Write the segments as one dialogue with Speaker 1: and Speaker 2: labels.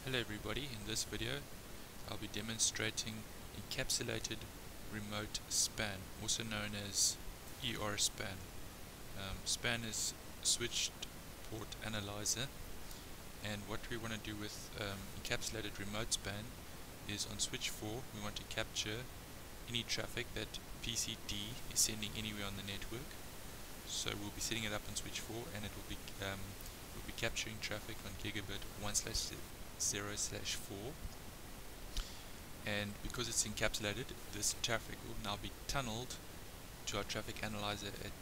Speaker 1: Hello everybody, in this video I'll be demonstrating encapsulated remote span, also known as ERSPAN. Span is switched port analyzer, and what we want to do with encapsulated remote span is on switch 4 we want to capture any traffic that PCD is sending anywhere on the network. So we'll be setting it up on switch 4 and it will be we'll be capturing traffic on gigabit 1/0/4, and because it's encapsulated, this traffic will now be tunneled to our traffic analyzer at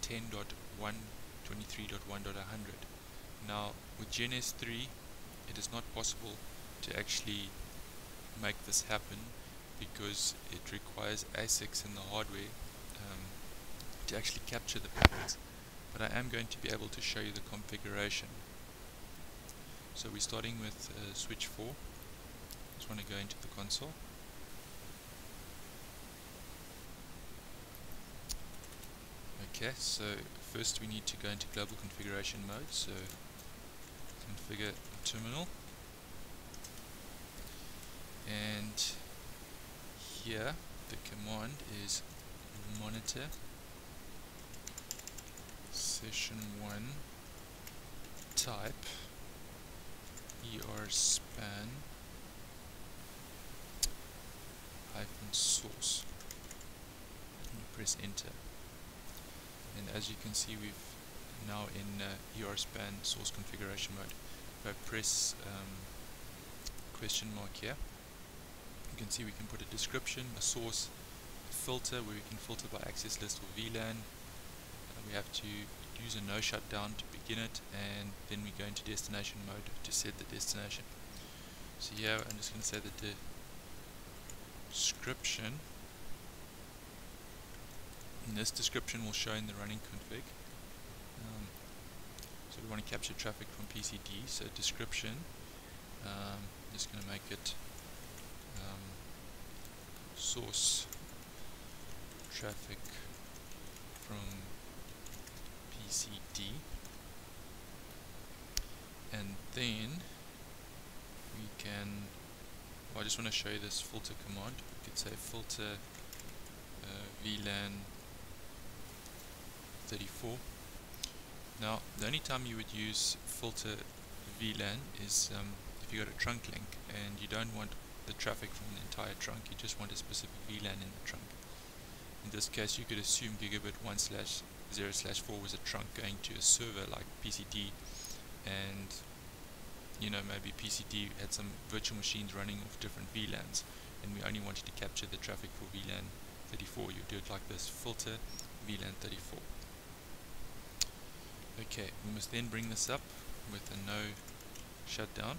Speaker 1: 10.123.1.100. Now with GNS3 it is not possible to actually make this happen because it requires ASICs in the hardware to actually capture the packets, but I am going to be able to show you the configuration. So we're starting with switch 4. Just want to go into the console. Okay, so first we need to go into global configuration mode, so configure terminal, and here the command is monitor session 1 type ERSPAN -source, and you press enter, and as you can see we've now in ERSPAN source configuration mode. If I press question mark here, you can see we can put a description, a source, a filter where we can filter by access list or VLAN. We have to use a no shutdown to begin it, and then we go into destination mode to set the destination. So here I'm just going to say that the description, and this description will show in the running config. So we want to capture traffic from PCD, so description, just going to make it source traffic from PCD, and then we can, well, I just want to show you this filter command. We could say filter VLAN 34. Now the only time you would use filter VLAN is if you got a trunk link and you don't want the traffic from the entire trunk, you just want a specific VLAN in the trunk. In this case you could assume gigabit 1/0/4 was a trunk going to a server like PCD, and maybe PCD had some virtual machines running off different VLANs, and we only wanted to capture the traffic for VLAN 34. You do it like this: filter VLAN 34. Okay, we must then bring this up with a no shutdown,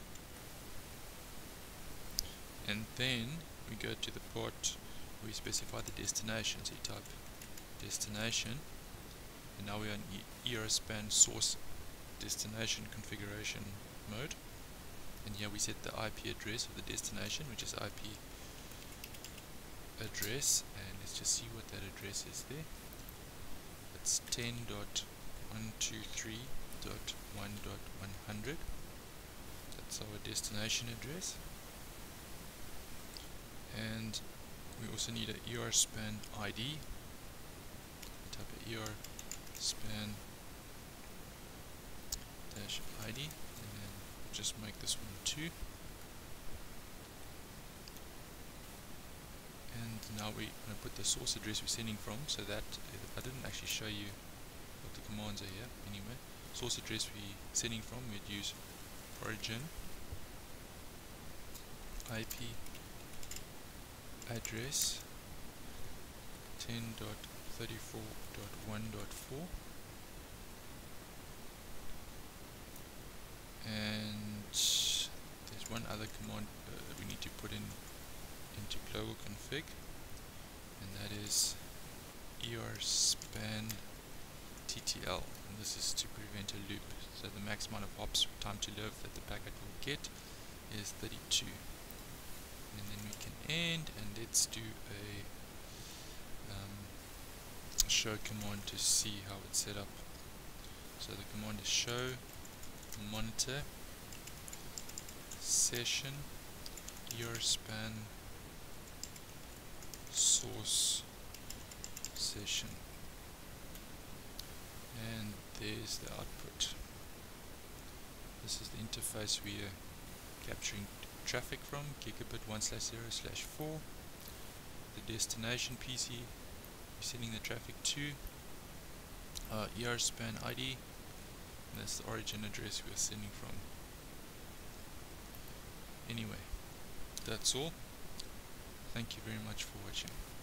Speaker 1: and then we go to the part where we specify the destination. So you type destination, and now we're in ERSPAN source destination configuration mode, and here we set the IP address of the destination, which is IP address, and let's just see what that address is there. It's 10.123.1.100. that's our destination address, and we also need a ERSPAN ID. Type of ERSPAN -ID, and then just make this one 2. And now we're going to put the source address we're sending from, so that I didn't actually show you what the commands are here. Anyway, source address we're sending from, we'd use origin IP address 10.34.1.4, and there's one other command that we need to put into global config, and that is ERSPAN TTL, and this is to prevent a loop. So the max amount of hops time to live that the packet will get is 32. And then we can end, and let's do a show command to see how it's set up. So the command is show monitor session ERSPAN source session, and there's the output. This is the interface we are capturing traffic from, gigabit 1/0/4. The destination PC we're sending the traffic to, ERSPAN ID, and that's the origin address we're sending from. Anyway, that's all. Thank you very much for watching.